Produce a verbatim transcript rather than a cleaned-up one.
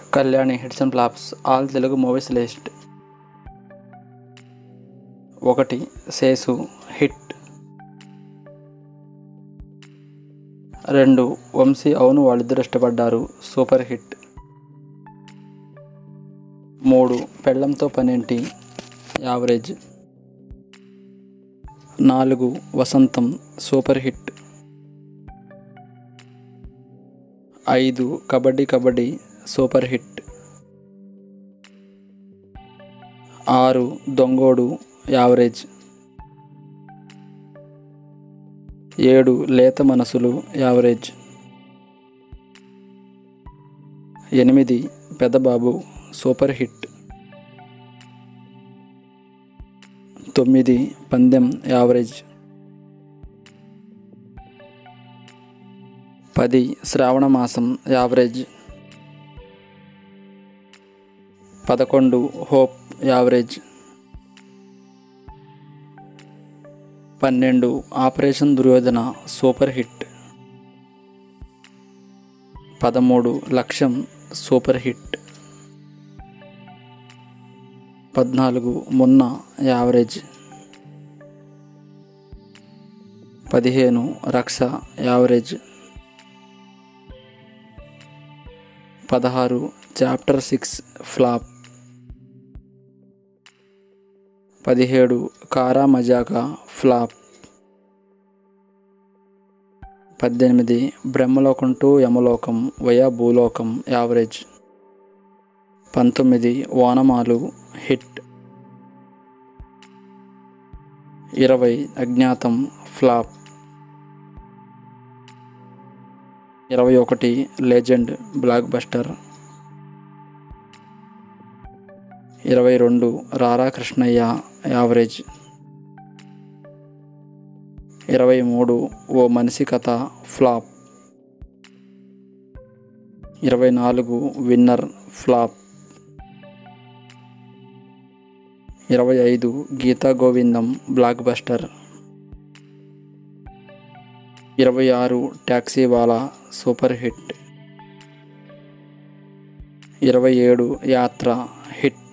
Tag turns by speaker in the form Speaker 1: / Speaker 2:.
Speaker 1: Kalyani hits and flops all Telugu movies list. ఒకటి Seshu hit. రెండు వంశీ అవును వాళ్ళిద్దరు ఇష్టపడ్డారు సూపర్ హిట్. మూడు పెళ్ళంతో పనేంటి యావరేజ్. నాలుగు వసంతం సూపర్ హిట్. ఐదు కబడ్డీ కబడ్డీ సూపర్ హిట్. ఆరు దొంగోడు యావరేజ్. ఏడు లేత మనసులు యావరేజ్. ఎనిమిది పెదబాబు సూపర్ హిట్. తొమ్మిది పందెం యావరేజ్. పది శ్రావణ మాసం యావరేజ్. పదకొండు హోప్ యావరేజ్. పన్నెండు ఆపరేషన్ దుర్యోధన సూపర్ హిట్. పదమూడు లక్ష్యం సూపర్ హిట్. పద్నాలుగు మున్న యావరేజ్. పదిహేను రక్ష యావరేజ్. పదహారు చాప్టర్ సిక్స్ ఫ్లాప్. పదిహేడు కారా మజాకా ఫ్లాప్. పద్దెనిమిది Brahmalokam to Yamalokam via Bhulokam average. పంతొమ్మిది వానమాలు హిట్. ఇరవై అజ్ఞాతం ఫ్లాప్. ఇరవై ఒకటి లెజెండ్ బ్లాక్ బస్టర్. ఇరవై రెండు రారా కృష్ణయ్య యావరేజ్. ఇరవై మూడు ఓ మనిషి కథ ఫ్లాప్. ఇరవై నాలుగు విన్నర్ ఫ్లాప్. ఇరవై ఐదు గీతా గోవిందం బ్లాక్ బస్టర్. ఇరవై ఆరు ట్యాక్సీవాలా సూపర్ హిట్. ఇరవై ఏడు యాత్ర హిట్.